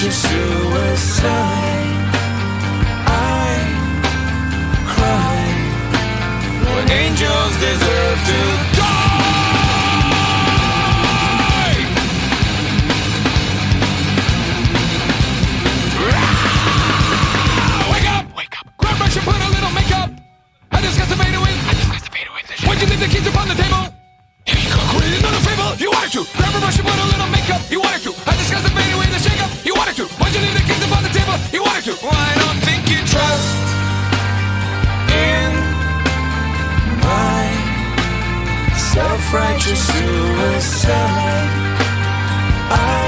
self-righteous suicide. I cry when angels deserve to die. Wake up! Wake up! Grab brush and put a little makeup. I discussed the fade away. Why'd you leave the keys upon the table? Create another fable. You wanted to. Grab a brush and put a little makeup. You wanted to. I discussed the fade away, the shake up. You wanted to. Why'd you leave the keys upon the table? You wanted to. Well, I don't think you trust in my self-righteous suicide. I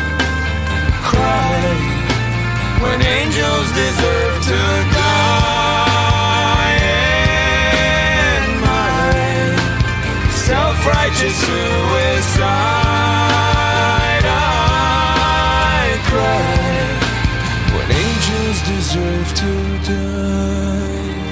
cry when angels deserve to die. In my self-righteous suicide, I cry when angels deserve to die.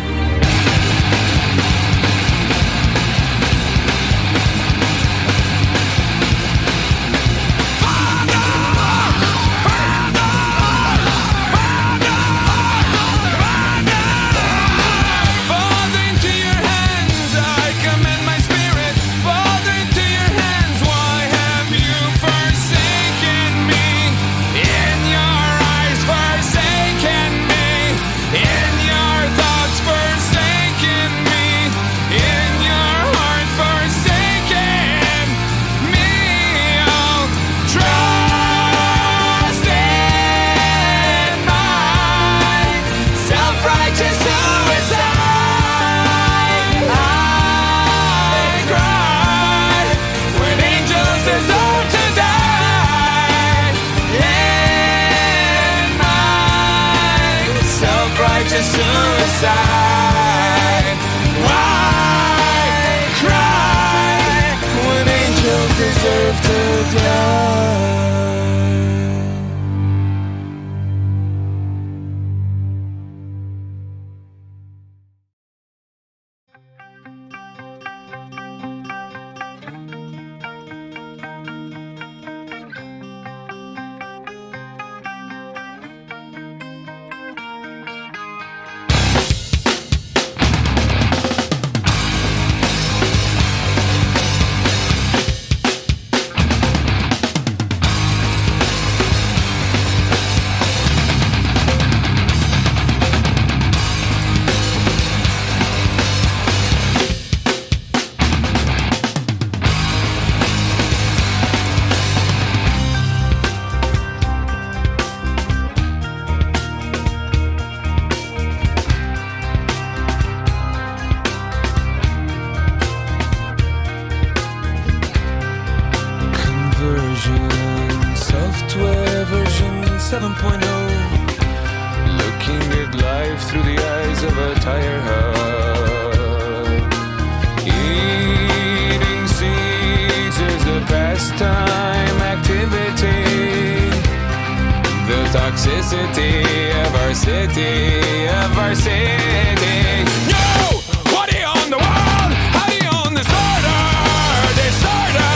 Suicide. Why cry when angels deserve to die? Software version 7.0. Looking at life through the eyes of a tire hub. Eating seeds is a pastime activity. The toxicity of our city, No! What do you own the world? How do you own this order? Disorder!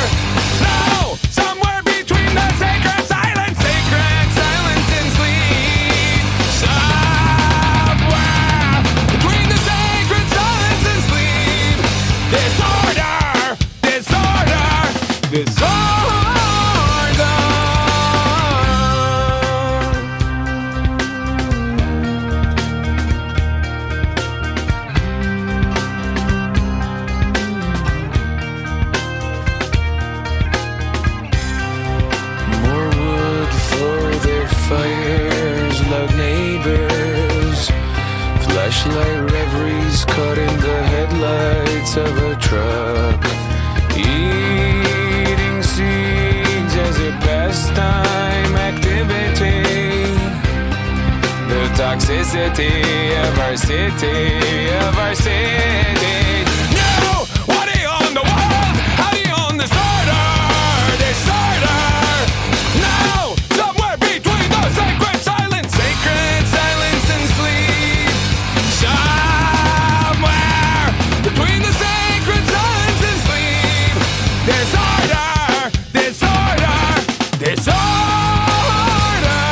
Fires, loud neighbors, flashlight reveries caught in the headlights of a truck. Eating seeds as a pastime activity. The toxicity of our city, No! What do you own the world? How do you own this order? Disorder! No! Somewhere between the sacred silence and sleep. Somewhere between the sacred silence and sleep. Disorder! Disorder! Disorder!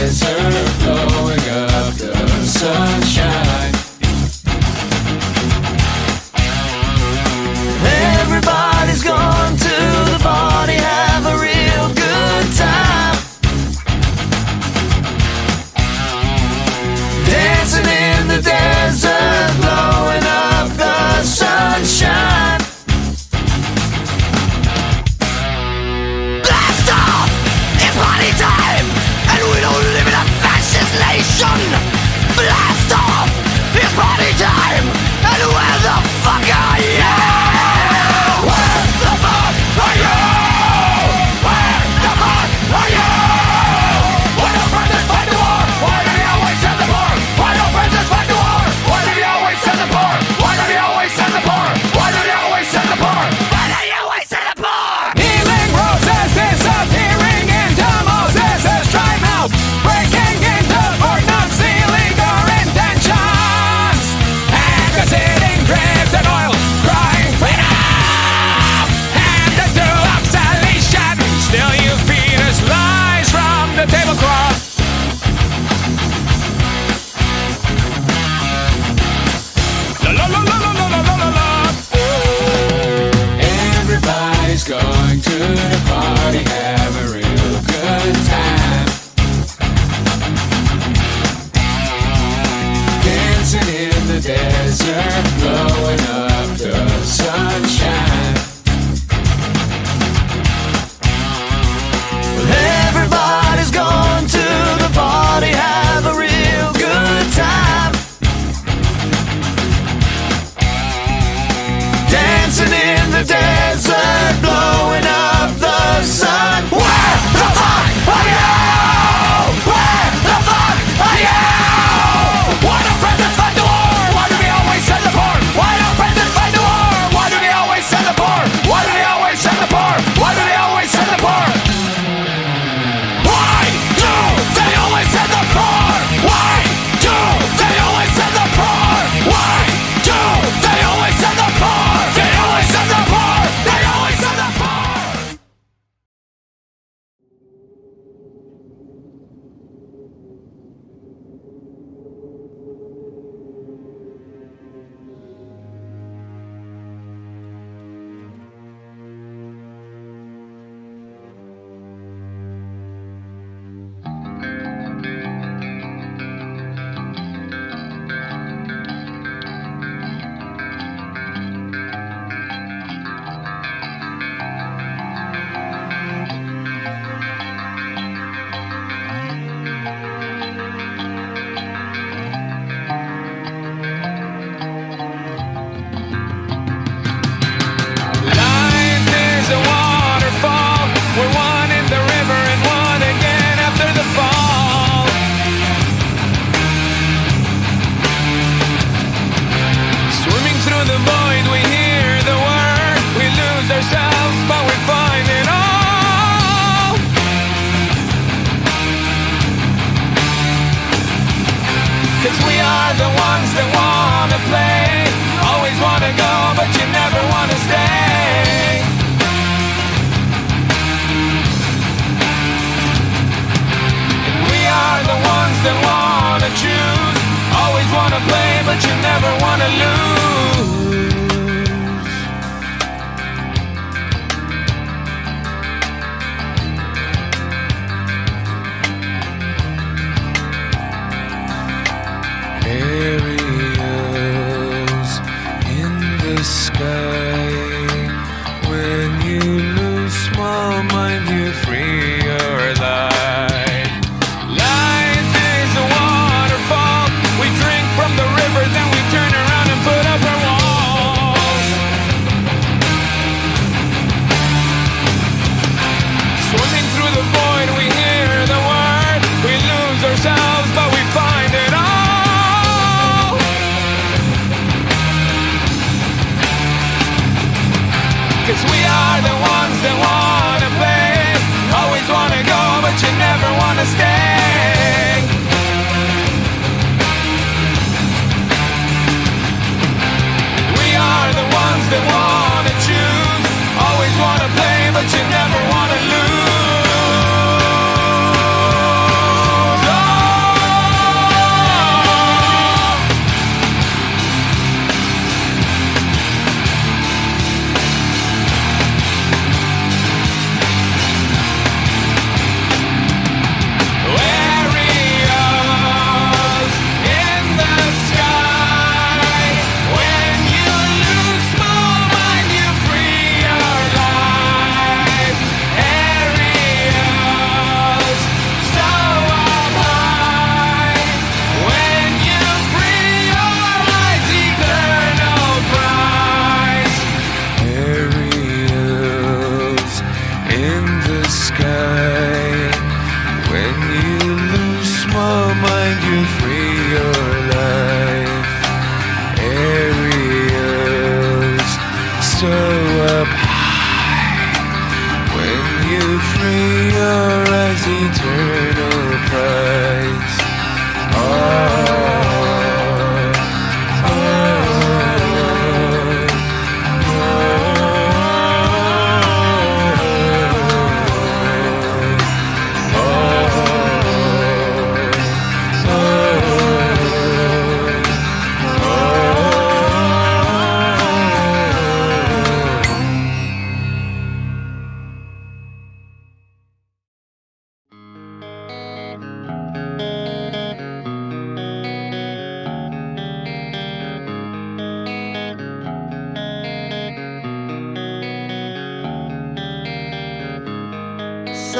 desert, blowing up the sunshine. Everybody's gone to the party, have a real good time. Dancing in the desert, blowing up the sunshine. Blast off! It's party time! And we don't live in a fascist nation! Blast off!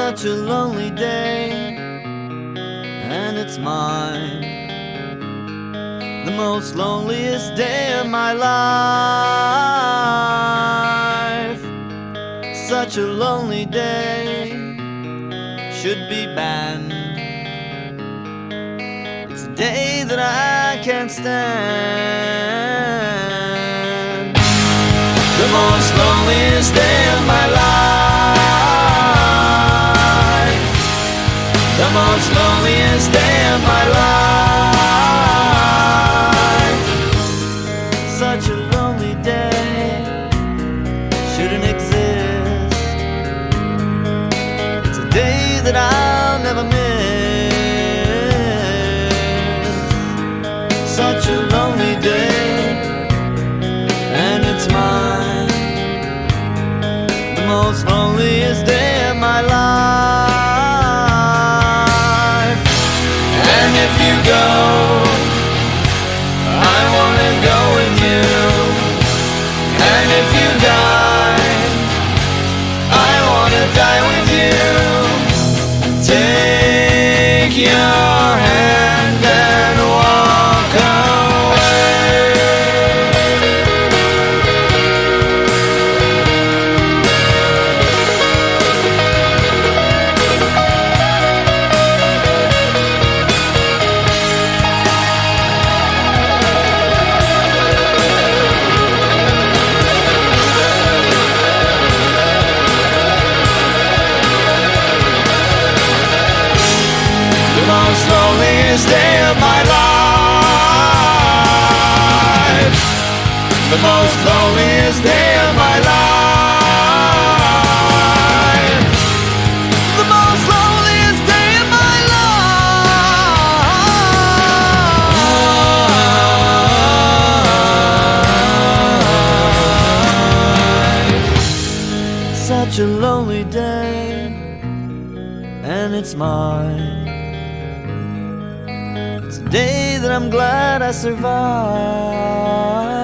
such a lonely day, and it's mine, the most loneliest day of my life. Such a lonely day should be banned. It's a day that I can't stand. The most loneliest day of my life. The most loneliest day of my life. Such a lonely day shouldn't exist. It's a day that I'll never miss. Such a lonely day, and it's mine, the most loneliest day of my life. And if you go, I wanna go with you. And if you die, I wanna die with you. Take your hand and walk away. The most loneliest day of my life. The most loneliest day of my life. The most loneliest day of my life. Such a lonely day, and it's mine. It's a day that I'm glad I survived.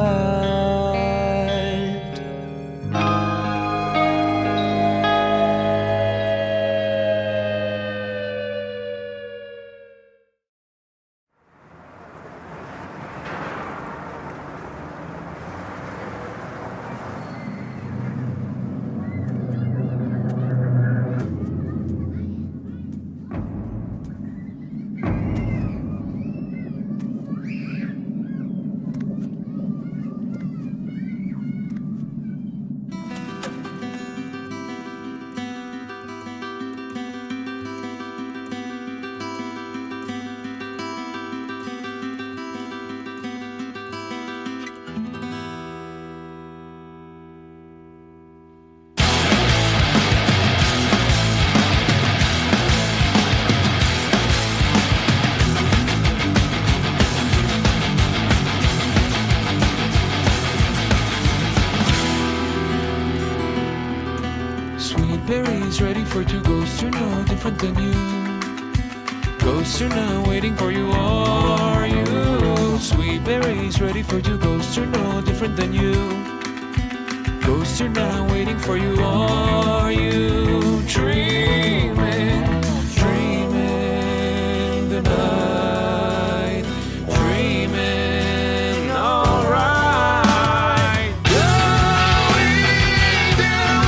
Sweet berries ready for two ghosts are no different than you. Ghosts are now waiting for you, are you? Sweet berries ready for two ghosts are no different than you. Ghosts are now waiting for you, are you? Dreaming, dreaming the night, dreaming alright. Do we know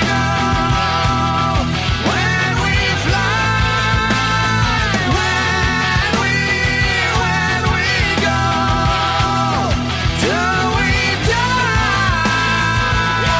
when we fly, when we go? Do we die?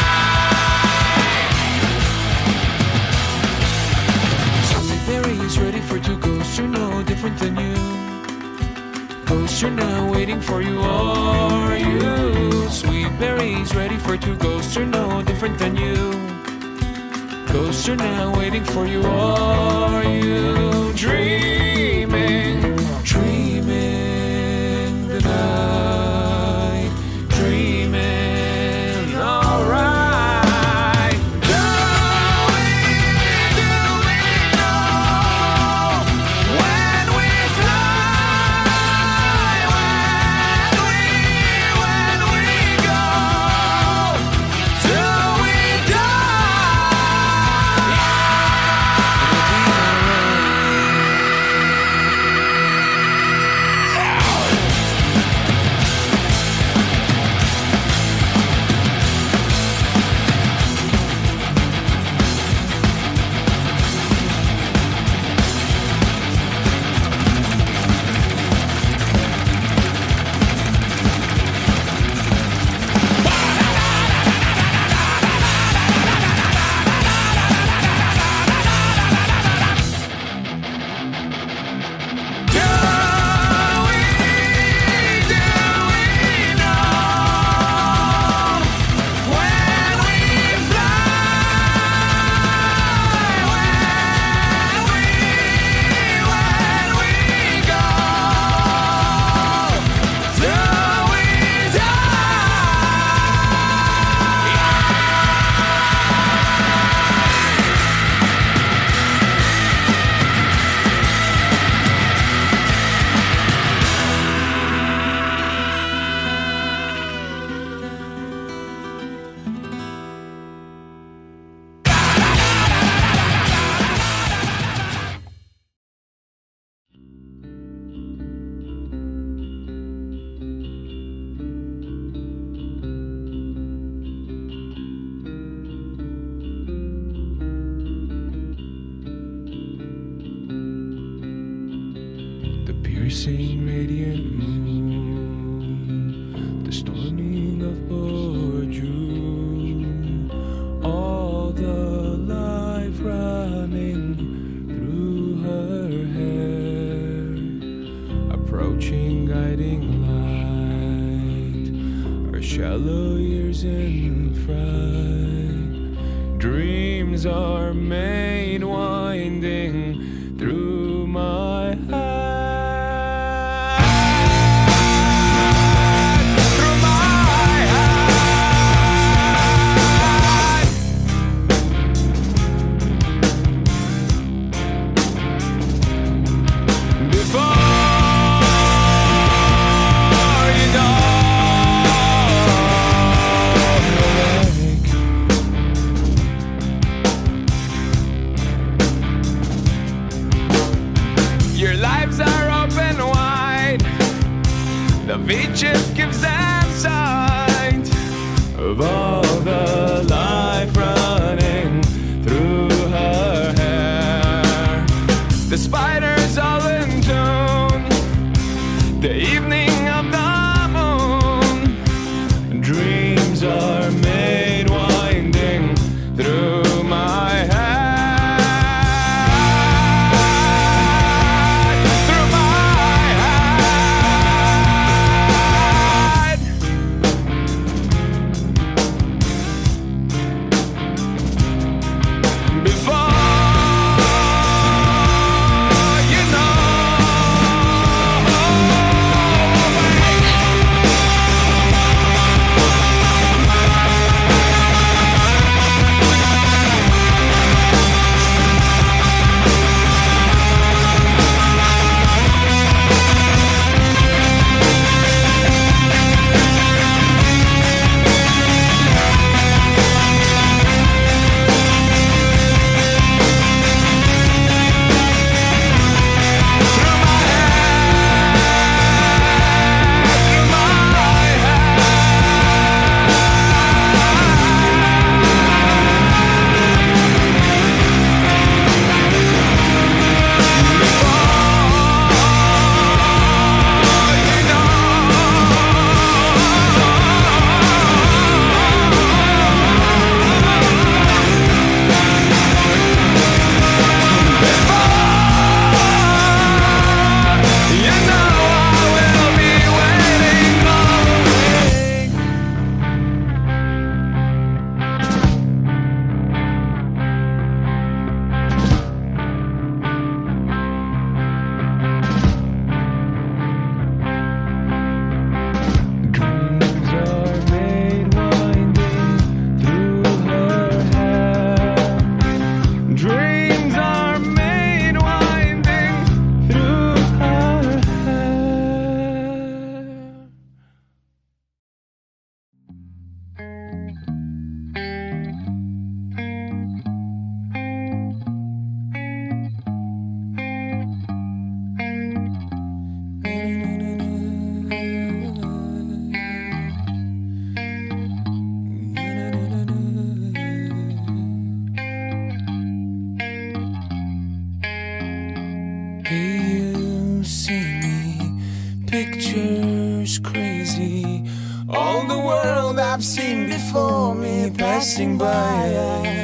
Sweet berries ready for two ghosts are no different than you. Ghosts are now waiting for you, are you? Sweet berries ready for two ghosts are no different than you. Ghosts are now waiting for you, are you? Dreaming, dreaming the night, dreaming alright. Do we know when we fly, when we go? Do we die? The piercing radiant moon, the storming of poor June, all the life running through her hair, approaching guiding light, our shallow years in fright, dreams are made winding through my heart. Your lives are open wide. The V-chip gives them sight of all the life running through her hair. The spiders all in tune, the evening of the moon. Dreams are made winding through my head. Pictures crazy, all the world I've seen before me passing by.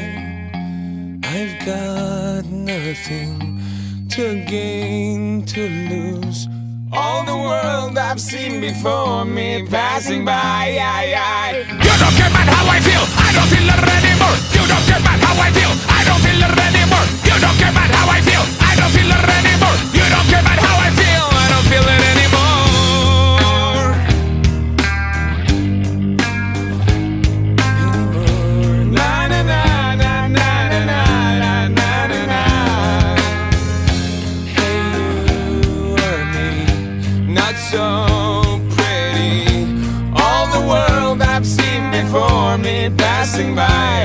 I've got nothing to gain, to lose. All the world I've seen before me passing by. You don't care about how I feel, I don't feel it anymore. You don't care about how I feel, I don't feel it anymore. You don't care about how I feel, I don't feel it anymore. You don't care about how I feel, I don't feel it anymore. So pretty, all the world I've seen before me passing by.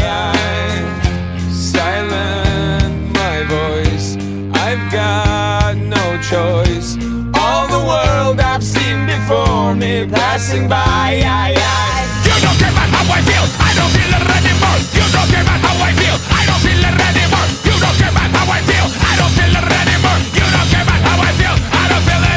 Silent my voice, I've got no choice. All the world I've seen before me passing by. You don't care about how I feel, I don't feel it anymore. You don't care about how I feel, I don't feel it anymore. You don't care about how I feel, I don't feel it anymore. You don't care about how I feel, I don't feel it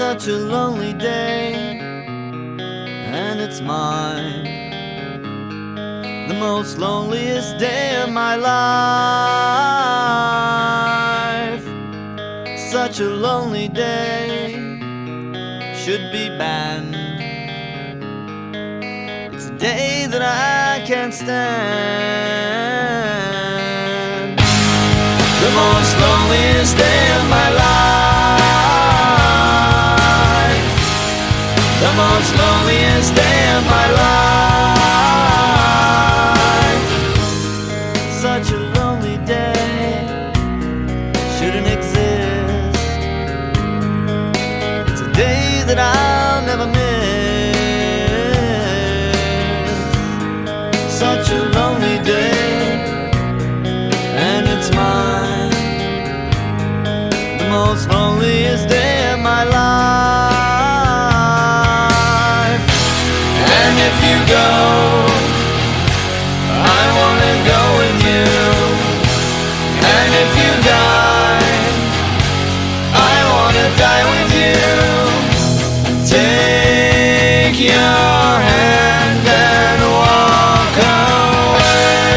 such a lonely day, and it's mine, the most loneliest day of my life. Such a lonely day should be banned. It's a day that I can't stand. The most loneliest day of my life. The most loneliest day of my life. Such a lonely day shouldn't exist. It's a day that I'll never miss. Such a lonely day, and it's mine, the most loneliest day of my life. And if you go, I wanna go with you. And if you die, I wanna die with you. Take your hand and walk away.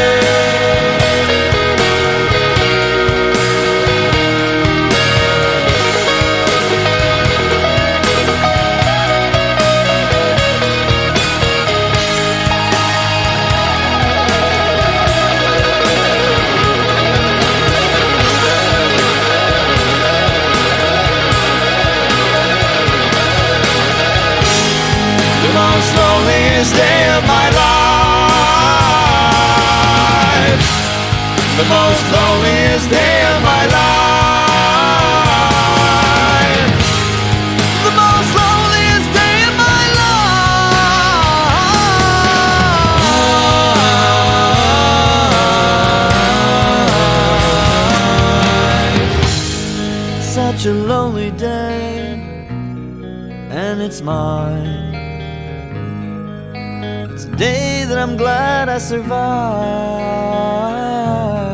The most loneliest day of my life. The most loneliest day of my life. The most loneliest day of my life. Such a lonely day, and it's mine. It's a day that I'm glad I survived.